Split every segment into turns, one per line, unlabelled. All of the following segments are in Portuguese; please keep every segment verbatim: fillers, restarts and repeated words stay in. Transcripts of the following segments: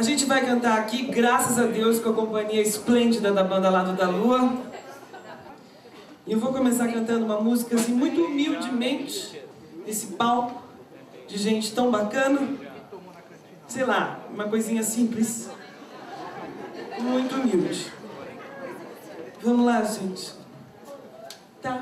gente vai cantar aqui, graças a Deus, com a companhia esplêndida da banda Lado da Lua. E eu vou começar cantando uma música assim, muito humildemente, nesse palco de gente tão bacana. Sei lá, uma coisinha simples, muito humilde. Vamos lá, gente. Tá.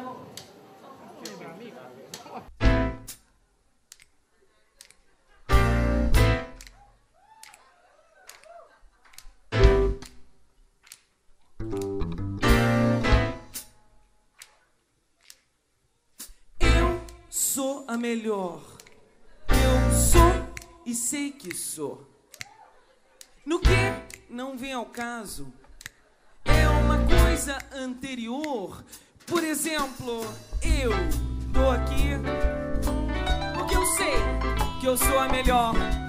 Eu sou a melhor. Eu sou e sei que sou. No que não vem ao caso é uma coisa anterior. Por exemplo, eu tô aqui porque eu sei que eu sou a melhor.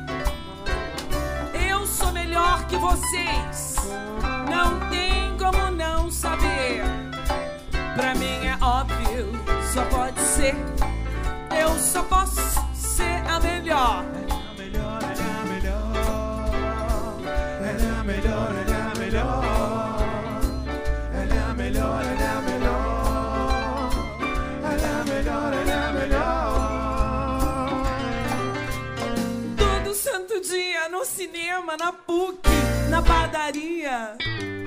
Eu sou melhor que vocês. Não tem como não saber. Pra mim é óbvio, só pode ser. Eu só posso ser a melhor.
Melhor, ela é a melhor. Ela é a melhor, ela é a melhor. Ela é a melhor, ela é a melhor.
Todo santo dia no cinema, na P U C, na padaria.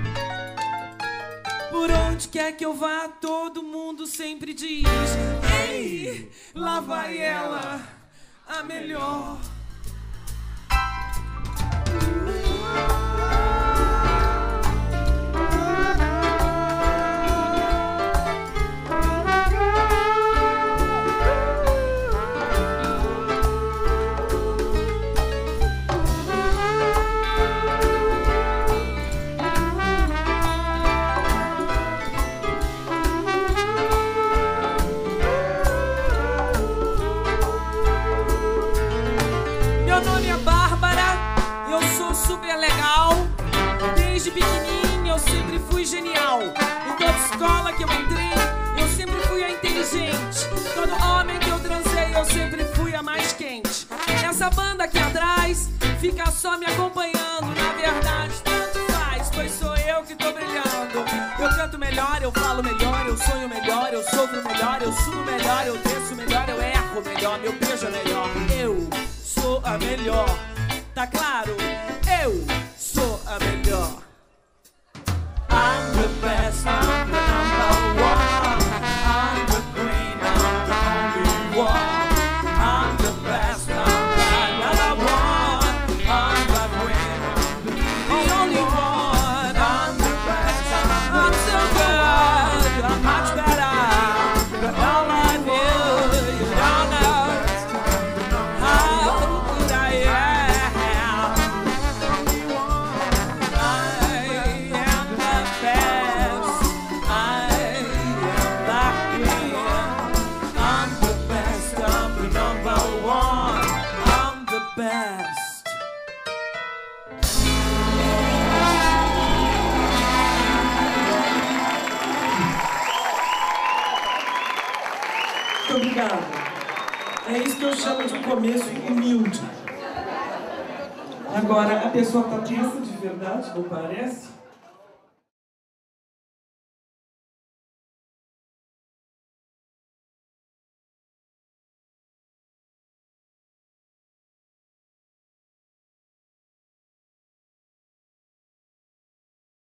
Por onde quer que eu vá, todo mundo sempre diz: ei, lá vai ela, a melhor. Meu nome é Bárbara, eu sou super legal. Desde pequenininha eu sempre fui genial. Em toda escola que eu entrei, eu sempre fui a inteligente. Todo homem que eu transei, eu sempre fui a mais quente. Essa banda aqui atrás fica só me acompanhando. Na verdade, tanto faz, pois sou eu que tô brilhando. Eu canto melhor, eu falo melhor, eu sonho melhor, eu sofro melhor, eu subo melhor, eu desço melhor, eu erro melhor, meu beijo é melhor. Eu sou a melhor, tá claro? Eu sou a melhor. I'm the best, I'm the number one. I'm the queen, I'm the only one. I'm the best, I'm the number one. I'm the queen, the only one. I'm the best, I'm so good, I'm much better. I don't love you, you don't know how good I am. I am the best, I am the queen. I'm the best, I'm the number one. I'm the best. Muito obrigado. É isso que eu chamo de começo humilde. Agora, a pessoa tá tensa de verdade, não parece?